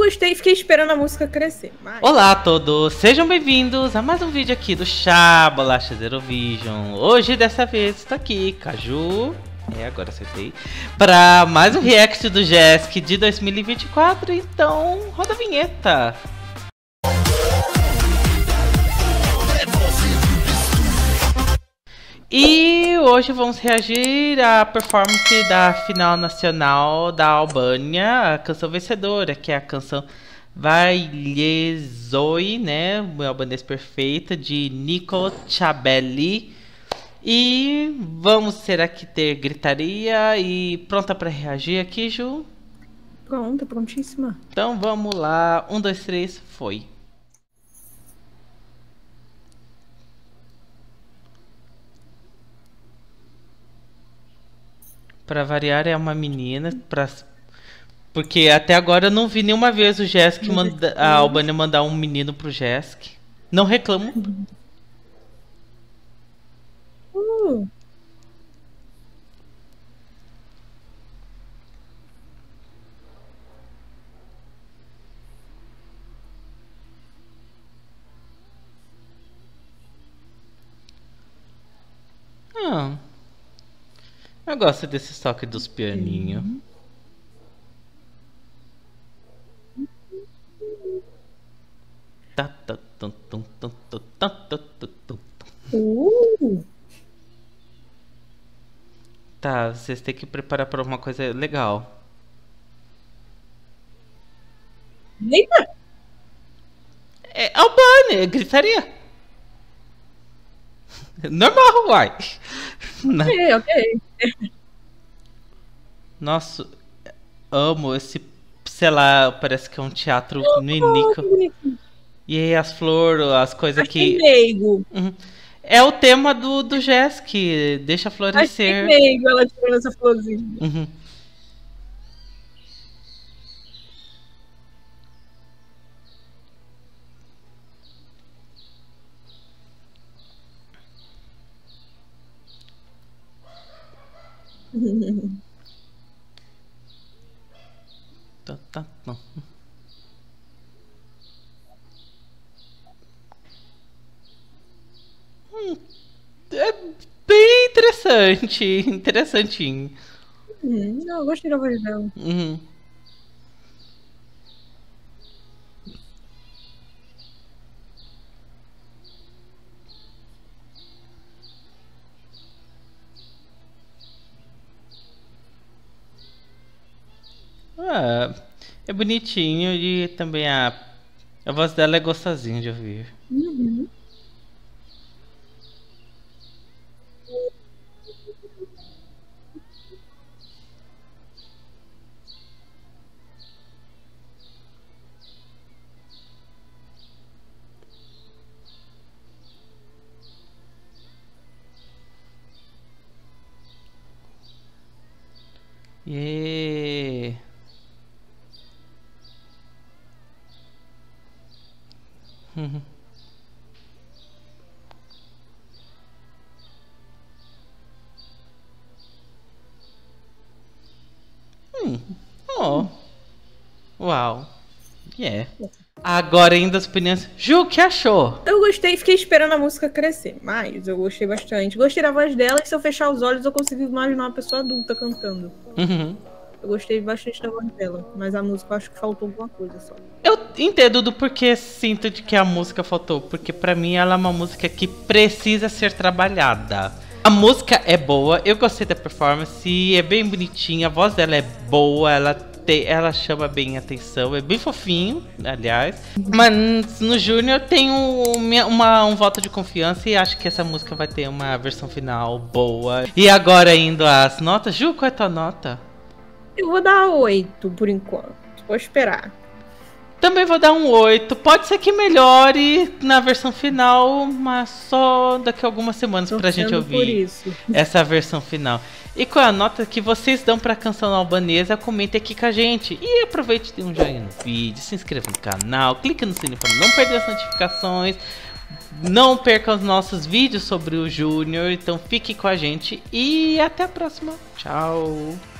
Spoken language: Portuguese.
gostei e fiquei esperando a música crescer. Mas... Olá a todos, sejam bem-vindos a mais um vídeo aqui do Chá Bolacha Zero Vision. Hoje, dessa vez, estou aqui, Caju, agora acertei, para mais um react do JESC de 2024, então roda a vinheta. E hoje vamos reagir à performance da final nacional da Albânia, a canção vencedora, que é a canção Vailezoi, né, o albanês perfeita, de Nico Chabeli. E vamos, será que ter gritaria? E pronta para reagir aqui, Ju? Pronta, prontíssima. Então vamos lá, 1, 2, 3, foi. Pra variar é uma menina, porque até agora eu não vi nenhuma vez o JESC a Albânia mandar um menino pro JESC. Não reclamo. Eu gosto desse toque dos pianinhos. Tá, vocês têm que preparar para uma coisa legal. Eita! É Albânia, gritaria. Normal, uai. Ok. Nossa, amo esse, sei lá, parece que é um teatro ninico. E aí as flores, as coisas que... Meigo. É o tema do JESC, deixa florescer. Achei meigo ela tirando essa florzinha. É bem interessante, interessantinho. Não, eu gostei da voz dela. É bonitinho e também a voz dela é gostosinha de ouvir. Yeah. Oh. Uau. Yeah. Agora ainda as opiniões. Ju, o que achou? Eu gostei, fiquei esperando a música crescer, mas eu gostei bastante. Gostei da voz dela e se eu fechar os olhos eu consigo imaginar uma pessoa adulta cantando. Eu gostei bastante da voz dela, mas a música eu acho que faltou alguma coisa só. Eu entendo do porquê sinto de que a música faltou, porque pra mim ela é uma música que precisa ser trabalhada. A música é boa, eu gostei da performance, é bem bonitinha, a voz dela é boa, ela chama bem a atenção, é bem fofinho, aliás. Mas no Júnior tenho um voto de confiança e acho que essa música vai ter uma versão final boa. E agora indo às notas, Ju, qual é a tua nota? Eu vou dar 8 por enquanto, vou esperar. Também vou dar um 8. Pode ser que melhore na versão final, mas só daqui a algumas semanas pra gente ouvir essa versão final. E qual é a nota que vocês dão pra canção albanesa? Comente aqui com a gente. E aproveite e dê um joinha no vídeo, se inscreva no canal, clique no sininho para não perder as notificações. Não perca os nossos vídeos sobre o Júnior. Então fique com a gente e até a próxima. Tchau!